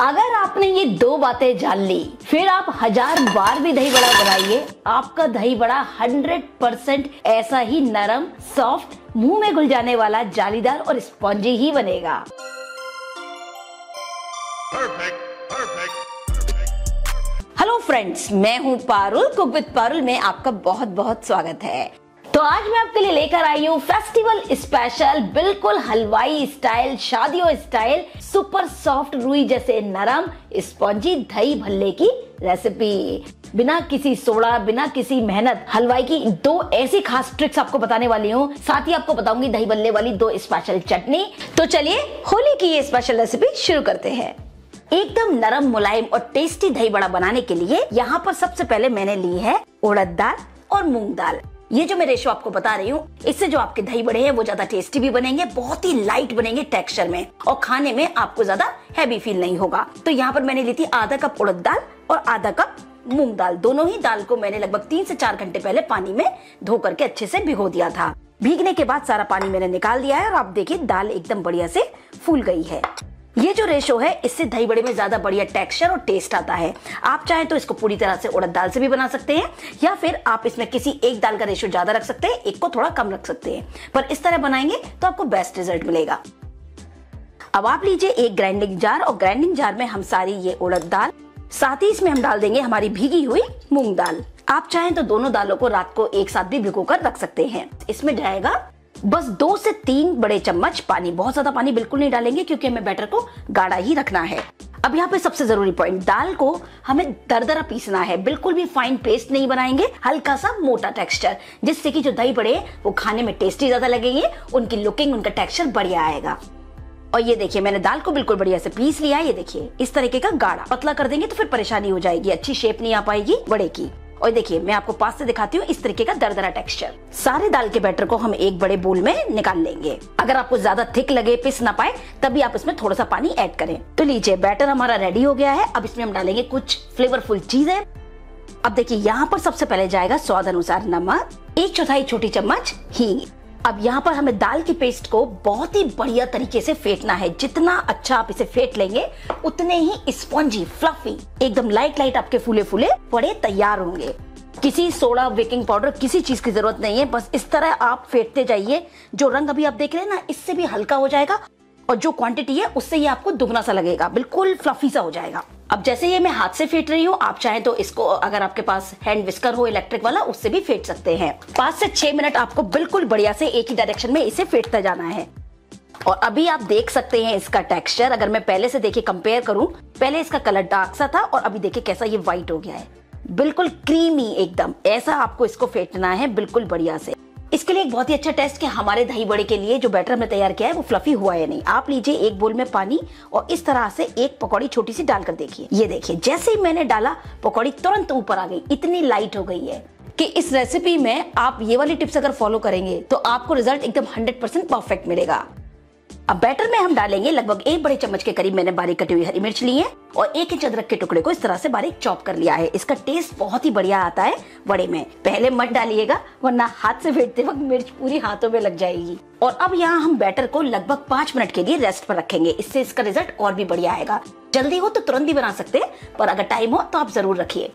अगर आपने ये दो बातें जान ली, फिर आप 1000 बार भी दही बड़ा बनाइए, आपका दही बड़ा 100% ऐसा ही नरम, सॉफ्ट, मुंह में घुल जाने वाला, जालीदार और स्पॉन्जी ही बनेगा। हेलो फ्रेंड्स, मैं हूँ पारुल। कुक विद पारुल में आपका बहुत बहुत स्वागत है। तो आज मैं आपके लिए लेकर आई हूँ फेस्टिवल स्पेशल, बिल्कुल हलवाई स्टाइल, शादियों स्टाइल, सुपर सॉफ्ट, रुई जैसे नरम, स्पॉन्जी दही भल्ले की रेसिपी। बिना किसी सोडा, बिना किसी मेहनत, हलवाई की दो ऐसी खास ट्रिक्स आपको बताने वाली हूँ। साथ ही आपको बताऊंगी दही भल्ले वाली दो स्पेशल चटनी। तो चलिए होली की ये स्पेशल रेसिपी शुरू करते हैं। एकदम नरम, मुलायम और टेस्टी दही बड़ा बनाने के लिए यहाँ पर सबसे पहले मैंने ली है उड़द दाल और मूंग दाल। ये जो मैं रेशो आपको बता रही हूँ, इससे जो आपके दही बड़े हैं वो ज्यादा टेस्टी भी बनेंगे, बहुत ही लाइट बनेंगे टेक्सचर में, और खाने में आपको ज्यादा हैवी फील नहीं होगा। तो यहाँ पर मैंने ली थी आधा कप उड़द दाल और आधा कप मूंग दाल। दोनों ही दाल को मैंने लगभग 3 से 4 घंटे पहले पानी में धो करके अच्छे से भिगो दिया था। भीगने के बाद सारा पानी मैंने निकाल दिया है और आप देखिए दाल एकदम बढ़िया से फूल गई है। ये जो रेशो है, इससे दही बड़े में ज्यादा बढ़िया टेक्सचर और टेस्ट आता है। आप चाहें तो इसको पूरी तरह से उड़द दाल से भी बना सकते हैं, या फिर आप इसमें किसी एक दाल का रेशो ज्यादा रख सकते हैं, एक को थोड़ा कम रख सकते हैं, पर इस तरह बनाएंगे तो आपको बेस्ट रिजल्ट मिलेगा। अब आप लीजिए एक ग्राइंडिंग जार, और ग्राइंडिंग जार में हम सारी ये उड़द दाल, साथ ही इसमें हम डाल देंगे हमारी भीगी हुई मूंग दाल। आप चाहें तो दोनों दालों को रात को एक साथ भी भिगो कर रख सकते हैं। इसमें जाएगा बस 2 से 3 बड़े चम्मच पानी। बहुत ज्यादा पानी बिल्कुल नहीं डालेंगे क्योंकि हमें बैटर को गाढ़ा ही रखना है। अब यहाँ पे सबसे जरूरी पॉइंट, दाल को हमें दरदरा पीसना है, बिल्कुल भी फाइन पेस्ट नहीं बनाएंगे, हल्का सा मोटा टेक्सचर, जिससे कि जो दही बड़े वो खाने में टेस्टी ज्यादा लगेंगे, उनकी लुकिंग, उनका टेक्सचर बढ़िया आएगा। और ये देखिए मैंने दाल को बिल्कुल बढ़िया से पीस लिया है। ये देखिए इस तरीके का गाढ़ा, पतला कर देंगे तो फिर परेशानी हो जाएगी, अच्छी शेप नहीं आ पाएगी बड़े की। और देखिए मैं आपको पास से दिखाती हूँ, इस तरीके का दरदरा टेक्सचर। सारे दाल के बैटर को हम एक बड़े बोल में निकाल लेंगे। अगर आपको ज्यादा थिक लगे, पिस ना पाए, तभी आप इसमें थोड़ा सा पानी ऐड करें। तो लीजिए बैटर हमारा रेडी हो गया है। अब इसमें हम डालेंगे कुछ फ्लेवरफुल चीजें। अब देखिए यहाँ पर सबसे पहले जाएगा स्वाद अनुसार नमक, 1/4 छोटी चम्मच हींग। अब यहाँ पर हमें दाल की पेस्ट को बहुत ही बढ़िया तरीके से फेंटना है। जितना अच्छा आप इसे फेंट लेंगे, उतने ही स्पॉन्जी, फ्लफी, एकदम लाइट लाइट आपके फूले फूले बड़े तैयार होंगे। किसी सोडा, बेकिंग पाउडर, किसी चीज की जरूरत नहीं है। बस इस तरह आप फेंटते जाइए। जो रंग अभी आप देख रहे हैं ना, इससे भी हल्का हो जाएगा, और जो क्वांटिटी है उससे ये आपको दुगना सा लगेगा, बिल्कुल फ्लफी सा हो जाएगा। अब जैसे ये मैं हाथ से फेंट रही हूँ, आप चाहें तो इसको, अगर आपके पास हैंड विस्कर हो इलेक्ट्रिक वाला, उससे भी फेंट सकते हैं। 5 से 6 मिनट आपको बिल्कुल बढ़िया से एक ही डायरेक्शन में इसे फेंटता जाना है। और अभी आप देख सकते हैं इसका टेक्सचर, अगर मैं पहले से देखिए कंपेयर करूं, पहले इसका कलर डार्क सा था और अभी देखिए कैसा ये व्हाइट हो गया है, बिल्कुल क्रीमी एकदम। ऐसा आपको इसको फेंटना है बिल्कुल बढ़िया से। इसके लिए एक बहुत ही अच्छा टेस्ट कि हमारे दही बड़े के लिए जो बैटर हमने तैयार किया है वो फ्लफी हुआ है नहीं। आप लीजिए एक बोल में पानी और इस तरह से एक पकौड़ी छोटी सी डालकर देखिए। ये देखिए जैसे ही मैंने डाला, पकौड़ी तुरंत ऊपर आ गई, इतनी लाइट हो गई है कि इस रेसिपी में आप ये वाली टिप्स अगर फॉलो करेंगे तो आपको रिजल्ट एकदम 100% परफेक्ट मिलेगा। अब बैटर में हम डालेंगे लगभग 1 बड़े चम्मच के करीब मैंने बारीक कटी हुई हरी मिर्च ली है, और 1 इंच अदरक के टुकड़े को इस तरह से बारीक चॉप कर लिया है। इसका टेस्ट बहुत ही बढ़िया आता है बड़े में। पहले मत डालिएगा, वरना हाथ से फेंटते वक्त मिर्च पूरी हाथों में लग जाएगी। और अब यहाँ हम बैटर को लगभग 5 मिनट के लिए रेस्ट पर रखेंगे। इससे इसका रिजल्ट और भी बढ़िया आएगा। जल्दी हो तो तुरंत भी बना सकते हैं, पर अगर टाइम हो तो आप जरूर रखिए।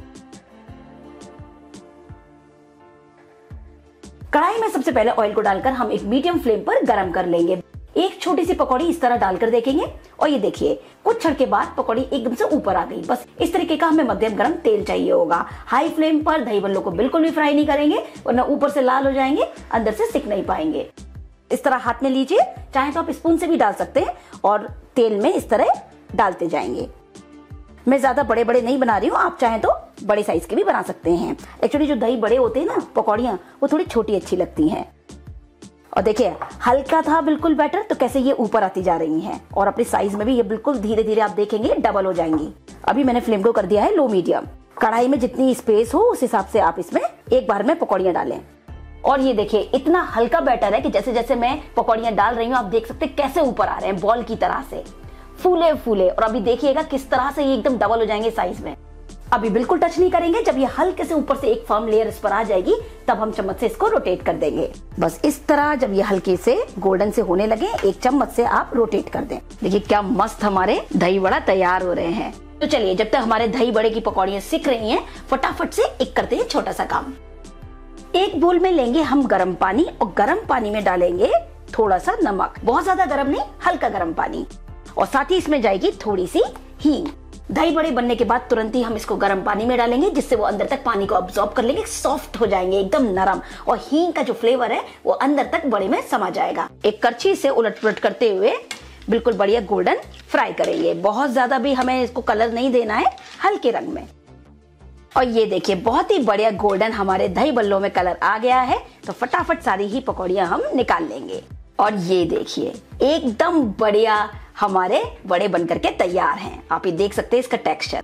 कढ़ाई में सबसे पहले ऑयल को डालकर हम एक मीडियम फ्लेम पर गर्म कर लेंगे। एक छोटी सी पकौड़ी इस तरह डालकर देखेंगे, और ये देखिए कुछ क्षण के बाद पकौड़ी एकदम से ऊपर आ गई। बस इस तरीके का हमें मध्यम गर्म तेल चाहिए होगा। हाई फ्लेम पर दही बल्लों को बिल्कुल भी फ्राई नहीं करेंगे, वरना ऊपर से लाल हो जाएंगे, अंदर से सिक नहीं पाएंगे। इस तरह हाथ में लीजिए, चाहे तो आप स्पून से भी डाल सकते हैं, और तेल में इस तरह डालते जाएंगे। मैं ज्यादा बड़े बड़े नहीं बना रही हूँ, आप चाहें तो बड़े साइज के भी बना सकते हैं। एक्चुअली जो दही बड़े होते हैं ना, पकौड़ियाँ, वो थोड़ी छोटी अच्छी लगती हैं। और देखिए हल्का था बिल्कुल बैटर, तो कैसे ये ऊपर आती जा रही हैं, और अपने साइज में भी ये बिल्कुल धीरे धीरे आप देखेंगे डबल हो जाएंगी। अभी मैंने फ्लेम को कर दिया है लो मीडियम। कढ़ाई में जितनी स्पेस हो उस हिसाब से आप इसमें एक बार में पकौड़ियाँ डालें। और ये देखिए इतना हल्का बैटर है कि जैसे जैसे मैं पकौड़ियाँ डाल रही हूँ, आप देख सकते हैं कैसे ऊपर आ रहे हैं, बॉल की तरह से फूले फूले। और अभी देखिएगा किस तरह से ये एकदम डबल हो जाएंगे साइज में। अभी बिल्कुल टच नहीं करेंगे। जब ये हल्के से ऊपर से एक फर्म लेयर इस पर आ जाएगी तब हम चम्मच से इसको रोटेट कर देंगे। बस इस तरह जब ये हल्के से गोल्डन से होने लगे एक चम्मच से आप रोटेट कर दें। देखिए क्या मस्त हमारे दही बड़ा तैयार हो रहे हैं। तो चलिए जब तक हमारे दही बड़े की पकौड़ियाँ सिक रही हैं फटाफट से एक करते हैं छोटा सा काम। एक बोल में लेंगे हम गर्म पानी और गर्म पानी में डालेंगे थोड़ा सा नमक, बहुत ज्यादा गर्म नहीं, हल्का गर्म पानी, और साथ ही इसमें जाएगी थोड़ी सी हींग। दही बड़े बनने के बाद तुरंत ही हम इसको गर्म पानी में डालेंगे जिससे वो अंदर तक पानी को अब्सॉर्ब कर लेंगे, सॉफ्ट हो जाएंगे एकदम नरम, और हींग का जो फ्लेवर है वो अंदर तक बड़े में समा जाएगा। एक करछी से उलट पुलट करते हुए बिल्कुल बढ़िया गोल्डन फ्राई करेंगे। बहुत ज्यादा भी हमें इसको कलर नहीं देना है, हल्के रंग में। और ये देखिए बहुत ही बढ़िया गोल्डन हमारे दही बल्लों में कलर आ गया है। तो फटाफट सारी ही पकौड़ियां हम निकाल लेंगे। और ये देखिए एकदम बढ़िया हमारे बड़े बनकर के तैयार हैं। आप ये देख सकते हैं इसका टेक्सचर।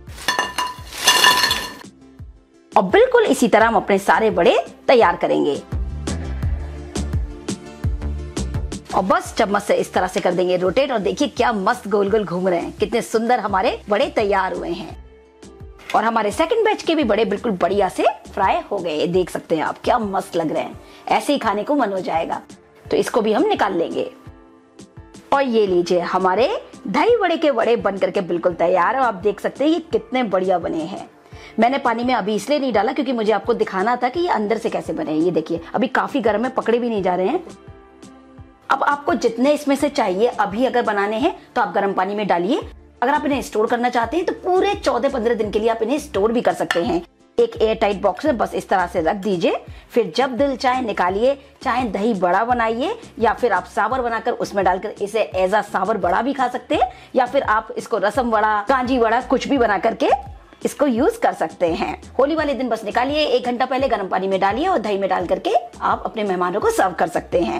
और बिल्कुल इसी तरह हम अपने सारे बड़े तैयार करेंगे। और बस चम्मच से इस तरह से कर देंगे रोटेट, और देखिए क्या मस्त गोल गोल घूम रहे हैं, कितने सुंदर हमारे बड़े तैयार हुए हैं। और हमारे सेकंड बैच के भी बड़े बिल्कुल बढ़िया से फ्राई हो गए, देख सकते हैं आप क्या मस्त लग रहे हैं, ऐसे ही खाने को मन हो जाएगा। तो इसको भी हम निकाल लेंगे। और ये लीजिए हमारे दही बड़े के बड़े बन करके बिल्कुल तैयार है। आप देख सकते हैं ये कितने बढ़िया बने हैं। मैंने पानी में अभी इसलिए नहीं डाला क्योंकि मुझे आपको दिखाना था कि ये अंदर से कैसे बने। ये देखिए अभी काफी गर्म है, पकड़े भी नहीं जा रहे हैं। अब आपको जितने इसमें से चाहिए अभी अगर बनाने हैं तो आप गर्म पानी में डालिए। अगर आप इन्हें स्टोर करना चाहते हैं तो पूरे 14-15 दिन के लिए आप इन्हें स्टोर भी कर सकते हैं। एक एयर टाइट बॉक्स में बस इस तरह से रख दीजिए, फिर जब दिल चाहे निकालिए। चाहे दही बड़ा बनाइए या फिर आप सावर बनाकर उसमें डालकर इसे एज अ सावर बड़ा भी खा सकते हैं, या फिर आप इसको रसम बड़ा, कांजी बड़ा कुछ भी बना करके इसको यूज कर सकते हैं। होली वाले दिन बस निकालिए, 1 घंटा पहले गर्म पानी में डालिए और दही में डाल करके आप अपने मेहमानों को सर्व कर सकते हैं।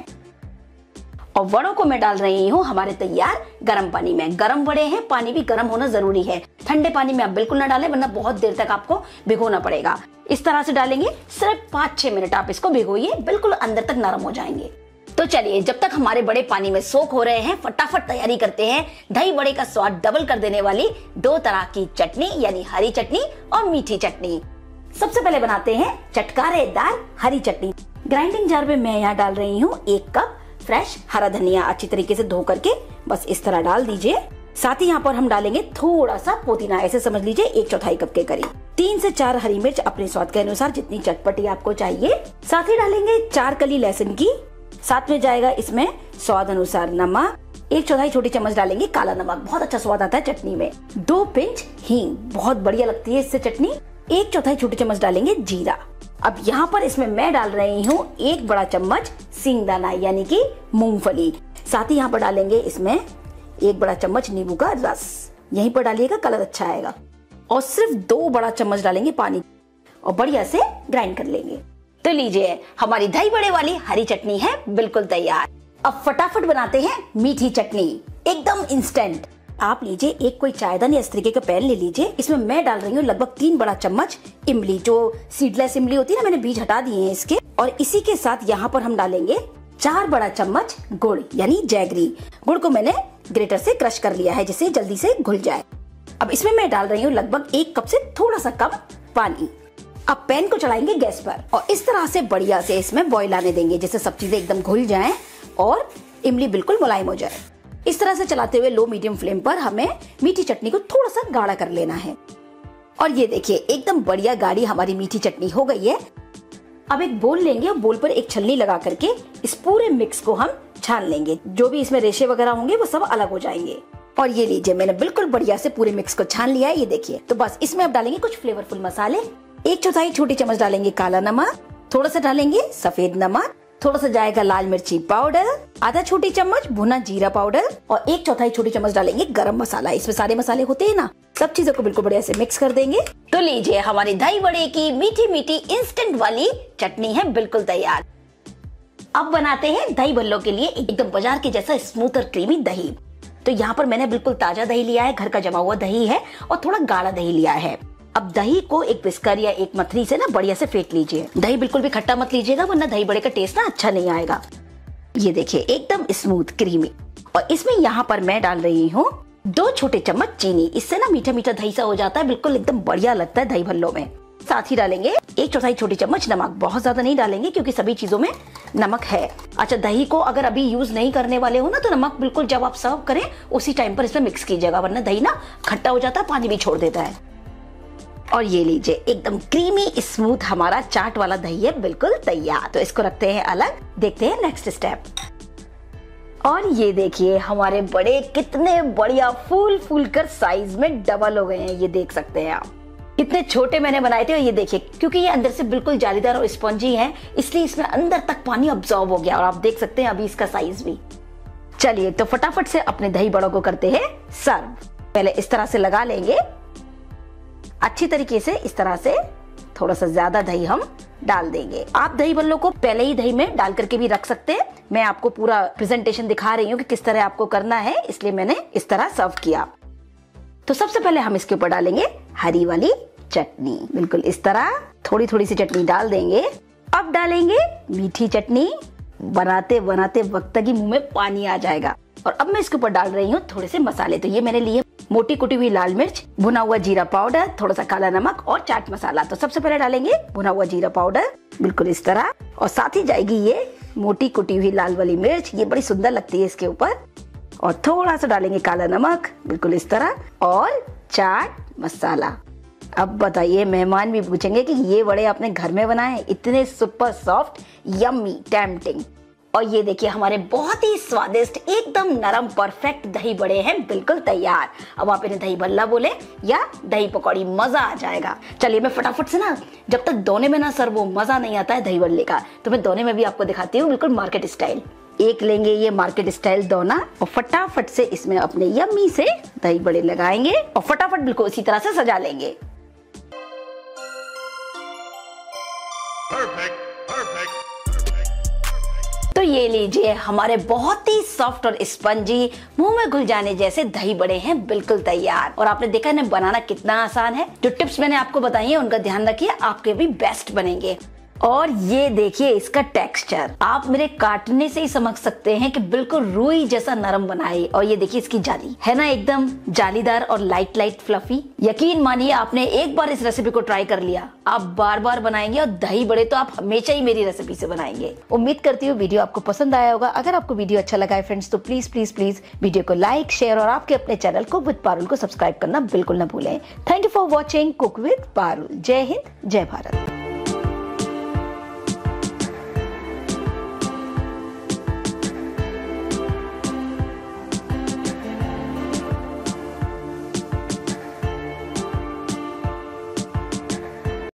और वड़ों को मैं डाल रही हूँ हमारे तैयार गर्म पानी में। गर्म वड़े हैं, पानी भी गर्म होना जरूरी है। ठंडे पानी में आप बिल्कुल ना डालें वरना बहुत देर तक आपको भिगोना पड़ेगा। इस तरह से डालेंगे, सिर्फ 5-6 मिनट आप इसको भिगोइए, बिल्कुल अंदर तक नरम हो जाएंगे। तो चलिए जब तक हमारे बड़े पानी में सोख हो रहे हैं फटाफट तैयारी करते हैं दही बड़े का स्वाद डबल कर देने वाली 2 तरह की चटनी, यानी हरी चटनी और मीठी चटनी। सबसे पहले बनाते हैं चटकारेदार हरी चटनी। ग्राइंडिंग जार में मैं यहाँ डाल रही हूँ 1 कप फ्रेश हरा धनिया, अच्छी तरीके से धो करके बस इस तरह डाल दीजिए। साथ ही यहाँ पर हम डालेंगे थोड़ा सा पुदीना, ऐसे समझ लीजिए 1/4 कप के करीब। 3 से 4 हरी मिर्च अपने स्वाद के अनुसार, जितनी चटपटी आपको चाहिए। साथ ही डालेंगे 4 कली लहसुन की। साथ में जाएगा इसमें स्वाद अनुसार नमक, 1/4 छोटी चम्मच डालेंगे काला नमक, बहुत अच्छा स्वाद आता है चटनी में। 2 पिंच हींग, बहुत बढ़िया लगती है इससे चटनी। 1/4 छोटी चम्मच डालेंगे जीरा। अब यहाँ पर इसमें मैं डाल रही हूँ 1 बड़ा चम्मच सिंगदाना यानी कि मूंगफली। साथ ही यहाँ पर डालेंगे इसमें 1 बड़ा चम्मच नींबू का रस, यहीं पर डालिएगा, कलर अच्छा आएगा। और सिर्फ 2 बड़ा चम्मच डालेंगे पानी और बढ़िया से ग्राइंड कर लेंगे। तो लीजिए हमारी दही बड़े वाली हरी चटनी है बिल्कुल तैयार। अब फटाफट बनाते हैं मीठी चटनी, एकदम इंस्टेंट। आप लीजिए एक कोई चायदान या इस तरीके का पैन ले लीजिए। इसमें मैं डाल रही हूँ लगभग 3 बड़ा चम्मच इमली, जो सीडलेस इमली होती है ना, मैंने बीज हटा दिए हैं इसके। और इसी के साथ यहाँ पर हम डालेंगे 4 बड़ा चम्मच गुड़ यानी जैगरी। गुड़ को मैंने ग्रेटर से क्रश कर लिया है जिससे जल्दी से घुल जाए। अब इसमें मैं डाल रही हूँ लगभग 1 कप से थोड़ा सा कम पानी। अब पैन को चलाएंगे गैस पर और इस तरह से बढ़िया से इसमें बॉईल आने देंगे जिससे सब चीजें एकदम घुल जाएं और इमली बिल्कुल मुलायम हो जाए। इस तरह से चलाते हुए लो मीडियम फ्लेम पर हमें मीठी चटनी को थोड़ा सा गाढ़ा कर लेना है। और ये देखिए एकदम बढ़िया गाढ़ी हमारी मीठी चटनी हो गई है। अब एक बोल लेंगे और बोल पर एक छलनी लगा करके इस पूरे मिक्स को हम छान लेंगे। जो भी इसमें रेशे वगैरह होंगे वो सब अलग हो जाएंगे। और ये लीजिए मैंने बिल्कुल बढ़िया से पूरे मिक्स को छान लिया है, ये देखिए। तो बस इसमें अब डालेंगे कुछ फ्लेवरफुल मसाले। 1/4 छोटी चम्मच डालेंगे काला नमक, थोड़ा सा डालेंगे सफेद नमक, थोड़ा सा जाएगा लाल मिर्ची पाउडर, आधा छोटी चम्मच भुना जीरा पाउडर और 1/4 छोटी चम्मच डालेंगे गरम मसाला। इसमें सारे मसाले होते हैं ना, सब चीजों को बिल्कुल बढ़िया से मिक्स कर देंगे। तो लीजिए हमारी दही बड़े की मीठी मीठी इंस्टेंट वाली चटनी है बिल्कुल तैयार। अब बनाते हैं दही बल्लों के लिए एकदम बाजार के जैसा स्मूथ और क्रीमी दही। तो यहाँ पर मैंने बिल्कुल ताजा दही लिया है, घर का जमा हुआ दही है और थोड़ा गाढ़ा दही लिया है। अब दही को एक विस्कर या एक मथनी से ना बढ़िया से फेंट लीजिए। दही बिल्कुल भी खट्टा मत लीजिएगा वरना दही बड़े का टेस्ट ना अच्छा नहीं आएगा। ये देखिए एकदम स्मूथ क्रीमी। और इसमें यहाँ पर मैं डाल रही हूँ 2 छोटे चम्मच चीनी, इससे ना मीठा मीठा दही सा हो जाता है, बिल्कुल एकदम बढ़िया लगता है दही भल्लों में। साथ ही डालेंगे 1/4 छोटी चम्मच नमक, बहुत ज्यादा नहीं डालेंगे क्योंकि सभी चीजों में नमक है। अच्छा, दही को अगर अभी यूज नहीं करने वाले हो ना तो नमक बिल्कुल जब आप सर्व करें उसी टाइम पर इसमें मिक्स कीजिएगा, वरना दही ना खट्टा हो जाता है, पानी भी छोड़ देता है। और ये लीजिए, एकदम क्रीमी स्मूथ हमारा चाट वाला दही है बिल्कुल तैयार। तो इसको रखते हैं अलग, देखते हैं नेक्स्ट स्टेप। और ये देखिए हमारे बड़े कितने बढ़िया फूल फूल कर साइज में डबल हो गए हैं, ये देख सकते हैं आप। कितने छोटे मैंने बनाए थे और ये देखिए, क्योंकि ये अंदर से बिल्कुल जालीदार और स्पंजी है इसलिए इसमें अंदर तक पानी अब्सॉर्ब हो गया और आप देख सकते हैं अभी इसका साइज भी। चलिए तो फटाफट से अपने दही बड़ों को करते हैं सर्व। पहले इस तरह से लगा लेंगे अच्छी तरीके से, इस तरह से थोड़ा सा ज्यादा दही हम डाल देंगे। आप दही बल्लों को पहले ही दही में डाल करके भी रख सकते हैं। मैं आपको पूरा प्रेजेंटेशन दिखा रही हूँ कि किस तरह आपको करना है, इसलिए मैंने इस तरह सर्व किया। तो सबसे पहले हम इसके ऊपर डालेंगे हरी वाली चटनी, बिल्कुल इस तरह थोड़ी थोड़ी सी चटनी डाल देंगे। अब डालेंगे मीठी चटनी, बनाते बनाते वक्त तक ही मुंह में पानी आ जाएगा। और अब मैं इसके ऊपर डाल रही हूँ थोड़े से मसाले। तो ये मैंने लिए मोटी कुटी हुई लाल मिर्च, भुना हुआ जीरा पाउडर, थोड़ा सा काला नमक और चाट मसाला। तो सबसे पहले डालेंगे भुना हुआ जीरा पाउडर, बिल्कुल इस तरह, और साथ ही जाएगी ये मोटी कुटी हुई लाल वाली मिर्च, ये बड़ी सुंदर लगती है इसके ऊपर। और थोड़ा सा डालेंगे काला नमक, बिल्कुल इस तरह, और चाट मसाला। अब बताइए, मेहमान भी पूछेंगे कि ये वड़े आपने घर में बनाए, इतने सुपर सॉफ्ट, यम्मी, टेम्पटिंग। और ये देखिए हमारे बहुत ही स्वादिष्ट, एकदम नरम, परफेक्ट दही बड़े हैं बिल्कुल तैयार। अब आप इन्हें दही भल्ला बोले या दही पकौड़ी, मजा आ जाएगा। चलिए मैं फटाफट से ना, जब तक दोने में ना सर वो मजा नहीं आता है दही भल्ले का, तो मैं दोने में भी आपको दिखाती हूँ बिल्कुल मार्केट स्टाइल। एक लेंगे ये मार्केट स्टाइल दोना और फटाफट से इसमें अपने यम्मी से दही बड़े लगाएंगे और फटाफट बिल्कुल इसी तरह से सजा लेंगे। तो ये लीजिए, हमारे बहुत ही सॉफ्ट और स्पंजी, मुंह में घुल जाने जैसे दही बड़े हैं बिल्कुल तैयार। और आपने देखा इन्हें बनाना कितना आसान है। जो टिप्स मैंने आपको बताई है उनका ध्यान रखिए, आपके भी बेस्ट बनेंगे। और ये देखिए इसका टेक्सचर, आप मेरे काटने से ही समझ सकते हैं कि बिल्कुल रुई जैसा नरम बना है। और ये देखिए इसकी जाली है ना, एकदम जालीदार और लाइट लाइट फ्लफी। यकीन मानिए, आपने एक बार इस रेसिपी को ट्राई कर लिया, आप बार बार बनाएंगे और दही बड़े तो आप हमेशा ही मेरी रेसिपी से बनाएंगे। उम्मीद करती हूँ वीडियो आपको पसंद आया होगा। अगर आपको वीडियो अच्छा लगा है फ्रेंड्स, तो प्लीज प्लीज प्लीज वीडियो को लाइक, शेयर और आपके अपने चैनल को विद पारुल को सब्सक्राइब करना बिल्कुल न भूलें। Thank you for watching cook with Parul. जय हिंद, जय भारत।